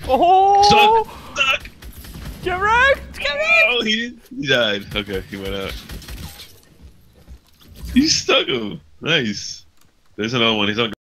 Oh! Stuck! Get wrecked! Get wrecked! Oh, he died. Okay, he went out. You stuck him. Nice. There's another one. He's on.